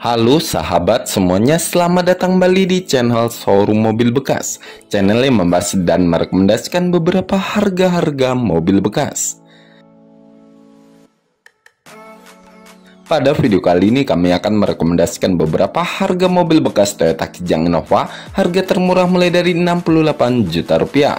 Halo sahabat semuanya, selamat datang kembali di channel Showroom Mobil Bekas. Channel yang membahas dan merekomendasikan beberapa harga-harga mobil bekas. Pada video kali ini kami akan merekomendasikan beberapa harga mobil bekas Toyota Kijang Innova. Harga termurah mulai dari 68 juta rupiah.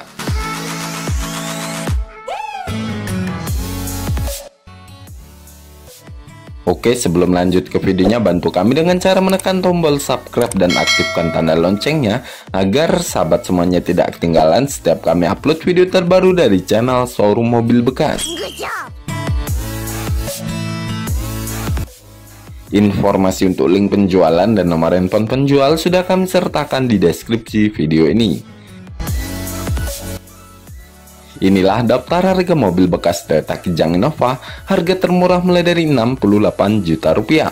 Oke, sebelum lanjut ke videonya, bantu kami dengan cara menekan tombol subscribe dan aktifkan tanda loncengnya agar sahabat semuanya tidak ketinggalan setiap kami upload video terbaru dari channel Showroom Mobil Bekas. Informasi untuk link penjualan dan nomor handphone penjual sudah kami sertakan di deskripsi video ini. Inilah daftar harga mobil bekas Toyota Kijang Innova. Harga termurah mulai dari 68 juta rupiah.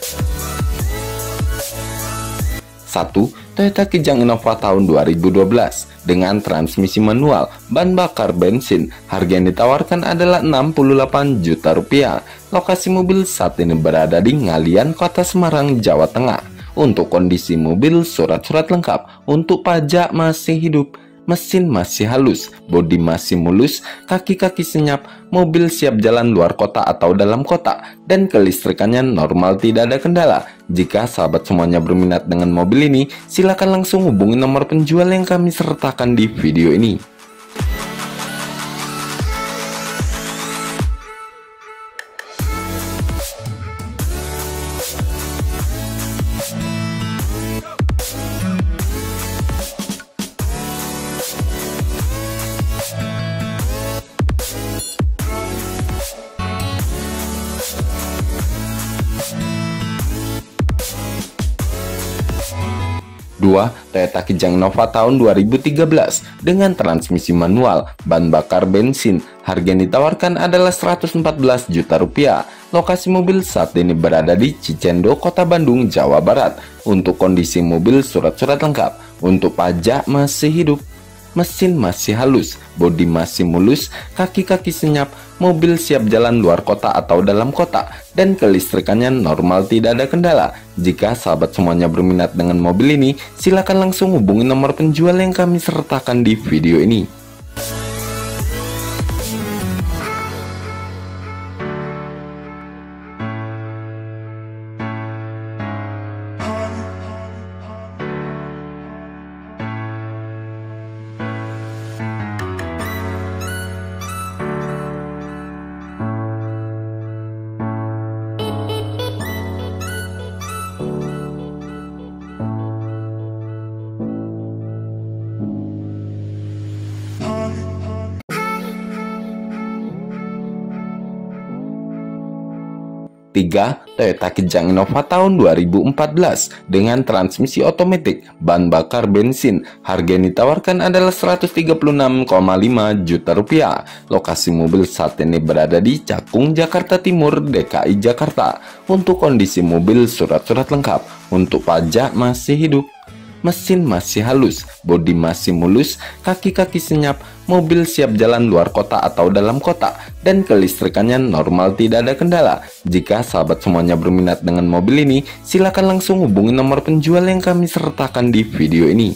1. Toyota Kijang Innova tahun 2012 dengan transmisi manual, bahan bakar bensin. Harga yang ditawarkan adalah 68 juta rupiah. Lokasi mobil saat ini berada di Ngalian, Kota Semarang, Jawa Tengah. Untuk kondisi mobil, surat-surat lengkap. Untuk pajak masih hidup. Mesin masih halus, bodi masih mulus, kaki-kaki senyap, mobil siap jalan luar kota atau dalam kota, dan kelistrikannya normal, tidak ada kendala. Jika sahabat semuanya berminat dengan mobil ini, silakan langsung hubungi nomor penjual yang kami sertakan di video ini. 2. Toyota Kijang Innova tahun 2013 dengan transmisi manual, bahan bakar bensin. Harga yang ditawarkan adalah 114 juta rupiah. Lokasi mobil saat ini berada di Cicendo, Kota Bandung, Jawa Barat. Untuk kondisi mobil, surat-surat lengkap. Untuk pajak masih hidup. Mesin masih halus, bodi masih mulus, kaki-kaki senyap, mobil siap jalan luar kota atau dalam kota, dan kelistrikannya normal, tidak ada kendala. Jika sahabat semuanya berminat dengan mobil ini, silakan langsung hubungi nomor penjual yang kami sertakan di video ini. 3. Toyota Kijang Innova tahun 2014 dengan transmisi otomatis, bahan bakar bensin. Harga yang ditawarkan adalah 136,5 juta rupiah. Lokasi mobil saat ini berada di Cakung, Jakarta Timur, DKI Jakarta. Untuk kondisi mobil, surat-surat lengkap. Untuk pajak masih hidup. Mesin masih halus, bodi masih mulus, kaki-kaki senyap, mobil siap jalan luar kota atau dalam kota, dan kelistrikannya normal, tidak ada kendala. Jika sahabat semuanya berminat dengan mobil ini, silakan langsung hubungi nomor penjual yang kami sertakan di video ini.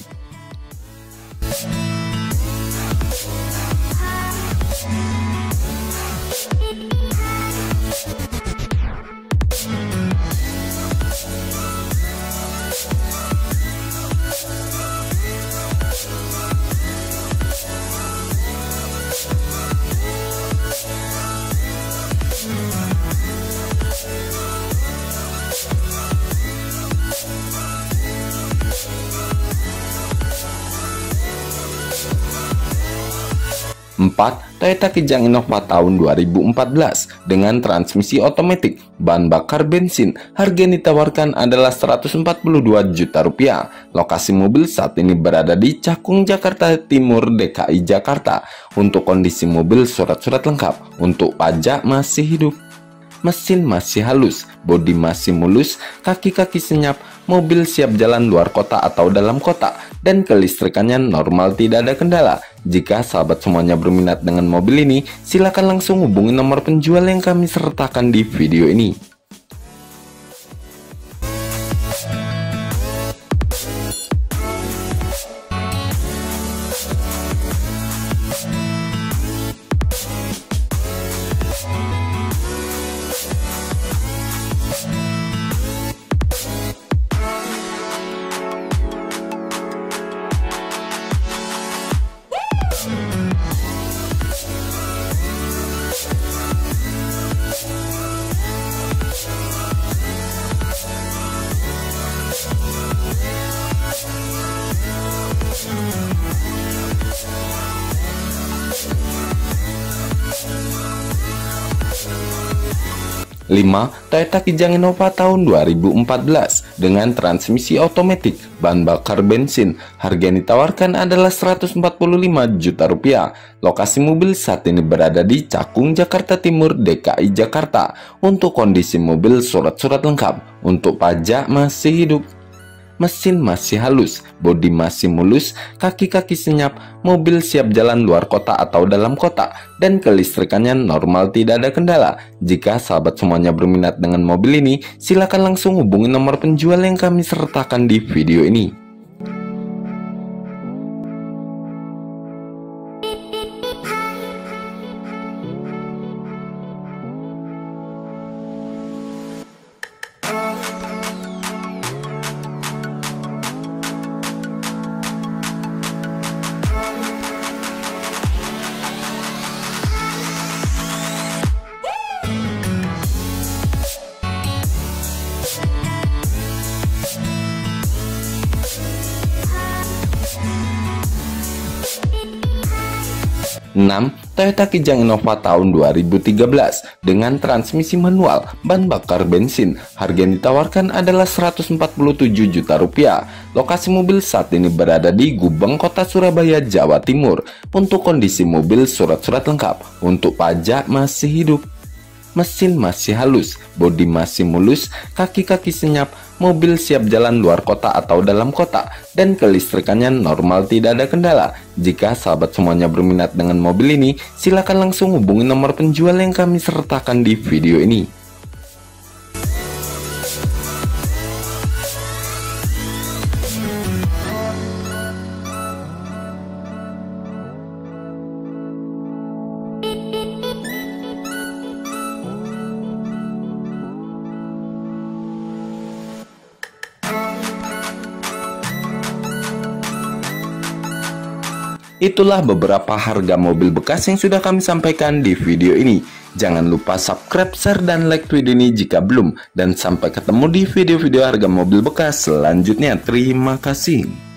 4. Toyota Kijang Innova tahun 2014 dengan transmisi otomatis, bahan bakar bensin. Harga yang ditawarkan adalah 142 juta rupiah. Lokasi mobil saat ini berada di Cakung, Jakarta Timur, DKI Jakarta. Untuk kondisi mobil, surat-surat lengkap. Untuk pajak masih hidup. Mesin masih halus, bodi masih mulus, kaki-kaki senyap, mobil siap jalan luar kota atau dalam kota, dan kelistrikannya normal, tidak ada kendala. Jika sahabat semuanya berminat dengan mobil ini, silakan langsung hubungi nomor penjual yang kami sertakan di video ini. 5. Toyota Kijang Innova tahun 2014 dengan transmisi otomatis, bahan bakar bensin. Harga yang ditawarkan adalah Rp145 juta. Lokasi mobil saat ini berada di Cakung, Jakarta Timur, DKI Jakarta. Untuk kondisi mobil, surat-surat lengkap. Untuk pajak masih hidup. Mesin masih halus, bodi masih mulus, kaki-kaki senyap, mobil siap jalan luar kota atau dalam kota, dan kelistrikannya normal, tidak ada kendala. Jika sahabat semuanya berminat dengan mobil ini, silakan langsung hubungi nomor penjual yang kami sertakan di video ini. Enam, Toyota Kijang Innova tahun 2013 dengan transmisi manual, bahan bakar bensin. Harga yang ditawarkan adalah Rp147 juta. Lokasi mobil saat ini berada di Gubeng, Kota Surabaya, Jawa Timur. Untuk kondisi mobil, surat-surat lengkap. Untuk pajak masih hidup. Mesin masih halus, bodi masih mulus, kaki-kaki senyap, mobil siap jalan luar kota atau dalam kota, dan kelistrikannya normal, tidak ada kendala. Jika sahabat semuanya berminat dengan mobil ini, silakan langsung hubungi nomor penjual yang kami sertakan di video ini. Itulah beberapa harga mobil bekas yang sudah kami sampaikan di video ini. Jangan lupa subscribe, share, dan like video ini jika belum. Dan sampai ketemu di video-video harga mobil bekas selanjutnya. Terima kasih.